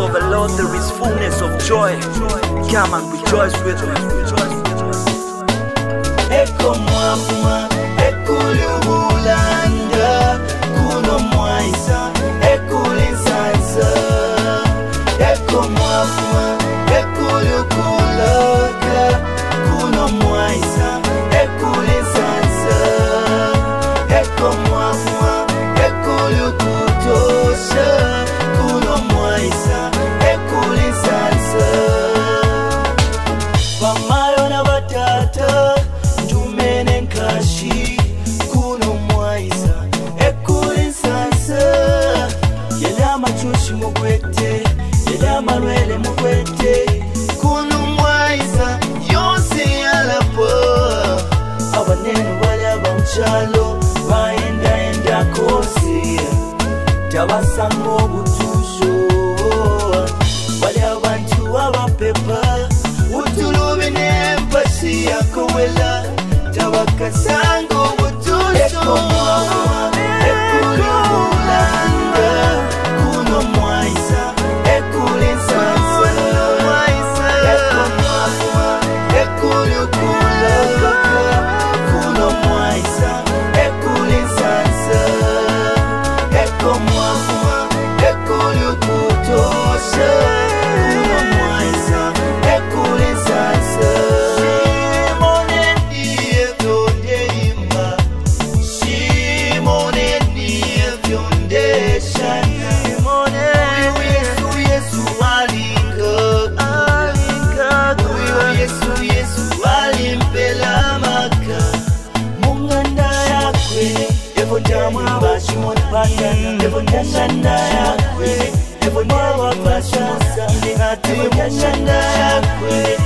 of the Lord there is fullness of joy. Come and rejoice with me. Eko mwafuma, eko liubulanda, kuno mwaisa, eko linsansa. Eko mwafuma, eko liukulaka, kuno mwaisa, eko linsansa. Eko mwafuma, eko liukutosha, kuno mwaisa, eko linsansa. Vamayo na batata tumene nkashi kuno mwaisa ekulinsasa yela machushi mugwete yela malwele mugwete kuno mwaisa yonse yalapo abanenu bali abanchalo baenda kosi tabasanga obutusho bali abantu abapepa utulubi nempasi yakowela tabakasango butusho. Eko mwafuma, eko liubulanda, kuno mwaisa, eko linsansa. Eko mwafuma, eko liukulaka, kuno mwaisa, eko linsansa. Eko mwafuma, eko liukutosha, kuno mwaisa, eko linsansa. Evonanda yakwe, evonanda yakwe,